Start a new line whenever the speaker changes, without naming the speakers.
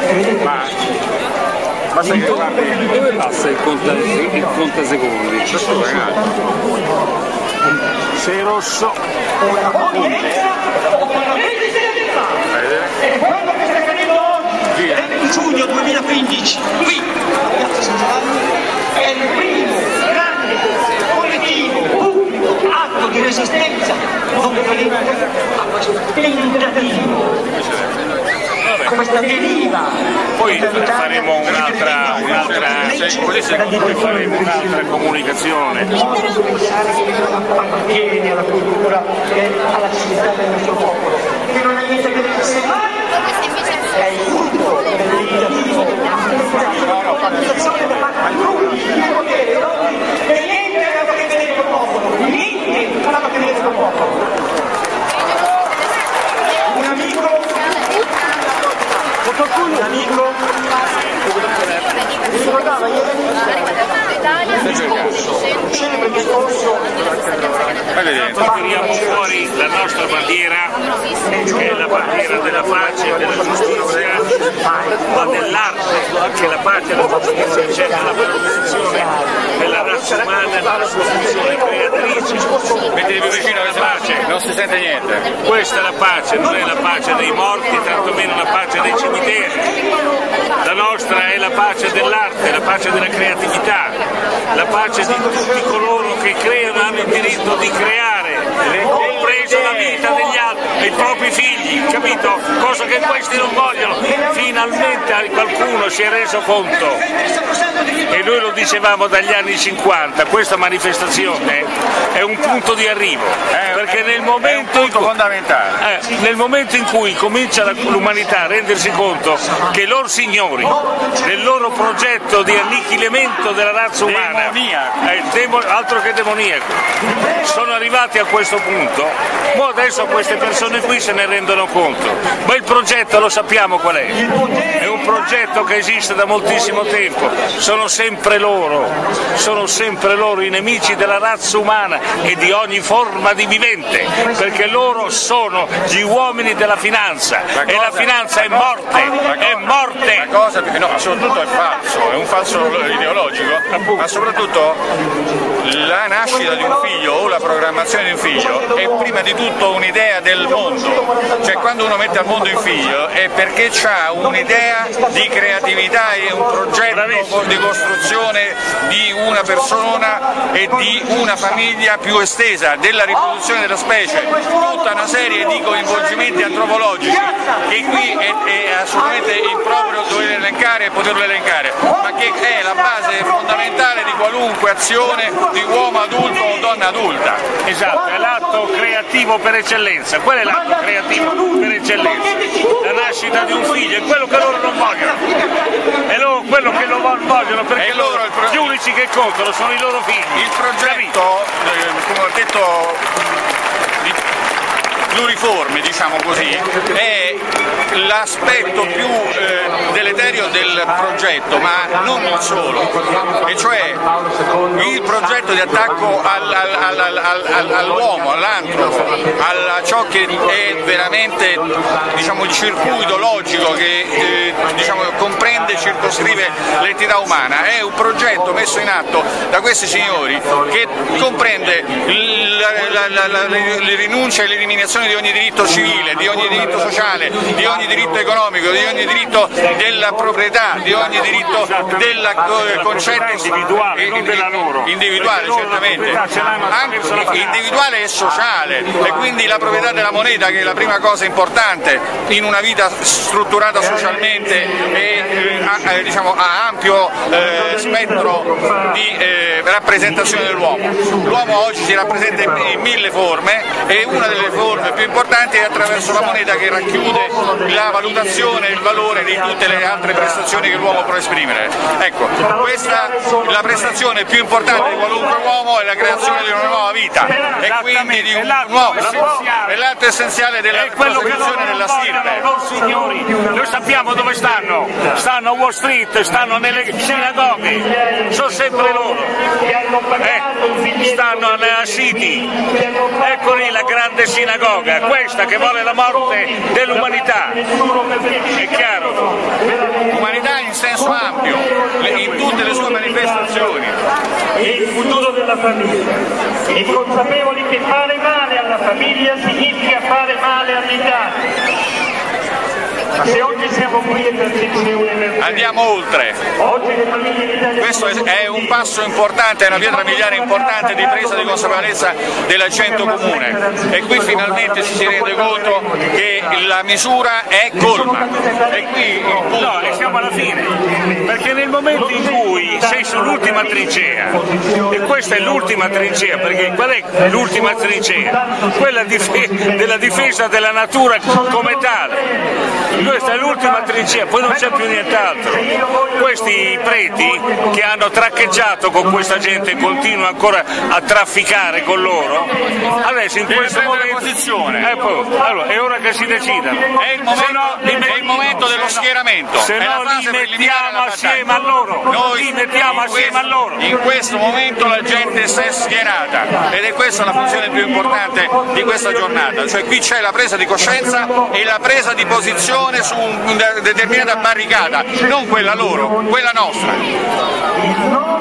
Ma sai che guardi, dove passa il contasecondi?
Sei rosso.
Giugno 2015, qui è il primo grande collettivo pubblico atto di resistenza a questo tentativo, a questa deriva.
Poi faremo un'altra comunicazione.
Appartiene alla cultura e alla civiltà del nostro popolo, che non ha niente a che vedere se mai è il frutto del tentativo dell'organizzazione da parte del potere e niente aveva a che vedere col popolo, niente aveva a che vedere col popolo. Un amico mi ricordava ieri un celebre discorso.
Tiriamo fuori la nostra bandiera, che è la bandiera della pace, della giustizia, ma dell'arte, che la pace e la giustizia c'è nella valorizzazione della razza umana, nella sua funzione creatrice.
Mettiti più vicino alla pace, non si sente niente.
Questa è la pace, non è la pace dei morti, tantomeno la pace dei cimiteri. La nostra è la pace dell'arte, la pace della creatività, la pace di tutti coloro che creano, hanno il diritto di creare, compreso la vita degli altri, i propri figli, capito? Cosa che questi non vogliono. Finalmente qualcuno si è reso conto, e noi lo dicevamo dagli anni 50, questa manifestazione è un punto di arrivo, perché nel momento in cui comincia l'umanità a rendersi conto che loro signori, nel loro progetto di annichilimento della razza umana, altro che demoniaco, sono arrivati a questo punto, adesso queste persone qui se ne rendono conto, ma il progetto lo sappiamo qual è un progetto che esiste da moltissimo tempo, sono sempre loro i nemici della razza umana e di ogni forma di vivente, perché loro sono gli uomini della finanza e la finanza è morte,
La cosa, no, soprattutto è un falso ideologico, ma soprattutto la nascita di un figlio o la programmazione di un figlio è prima di tutto un'idea del mondo, cioè quando uno mette al mondo un figlio è perché ha un'idea di creatività e un progetto di costruzione di una persona e di una famiglia più estesa, della riproduzione della specie, tutta una serie di coinvolgimenti antropologici che qui è assolutamente improprio dover elencare e poterlo elencare, ma che è la base fondamentale di qualunque azione di uomo adulto o donna adulta.
Esatto, è l'atto creativo per eccellenza, quello è l'atto creativo per eccellenza, la nascita di un figlio, è quello che loro non vogliono, è quello che lo vogliono, perché gli unici che contano sono i loro figli.
Il progetto, come ho detto, pluriforme, diciamo così, è l'aspetto più deleterio del progetto, ma non il solo, e cioè il progetto di attacco all'uomo, all'antropo, a ciò che è veramente, diciamo, il circuito logico che comprende e circoscrive l'entità umana. È un progetto messo in atto da questi signori che comprende le rinunce e l'eliminazione di ogni diritto civile, di ogni diritto sociale, di ogni diritto economico, di ogni diritto della proprietà, di ogni diritto del concetto
individuale, non della loro.
Individuale, certamente, anche individuale e sociale, e quindi la proprietà della moneta, che è la prima cosa importante in una vita strutturata socialmente e a ampio spettro di rappresentazione dell'uomo. L'uomo oggi si rappresenta in mille forme e una delle forme più importanti è attraverso la moneta, che racchiude la valutazione e il valore di tutte le altre prestazioni che l'uomo può esprimere. Ecco, questa la prestazione più importante di qualunque uomo è la creazione di una nuova vita, e quindi di un nuovo, è l'atto essenziale della prosecuzione della stirpe.
No, signori, noi sappiamo dove stanno a Wall Street, stanno nelle sinagoghe, sono sempre loro, stanno nella City, ecco lì la grande sinagoga, questa che vuole la morte dell'umanità, è chiaro.
e il futuro della famiglia, e consapevoli che fare male alla famiglia significa fare male all'Italia. Ma se oggi siamo qui è perché c'è un'emergenza.
Andiamo oltre.
Oggi le famiglie in Italia.
Questo è un passo importante, è una pietra miliare importante di presa di consapevolezza della gente comune, e qui finalmente ci si rende conto che la misura è colma. E qui il punto.
No, e siamo alla fine, perché nel momento in cui sei sull'ultima trincea, e questa è l'ultima trincea, perché qual è l'ultima trincea? Quella della difesa della natura come tale. Questa è l'ultima trincea, poi non c'è più nient'altro. Questi preti che hanno traccheggiato con questa gente e continuano ancora a trafficare con loro, adesso in questo momento
posizione.
Allora, è ora che si decidano.
È il momento dello schieramento.
Se no li mettiamo assieme a loro. Li mettiamo assieme a loro.
In questo momento la gente si è schierata, ed è questa la funzione più importante di questa giornata. Cioè qui c'è la presa di coscienza e la presa di posizione su una determinata barricata, non quella loro, quella nostra.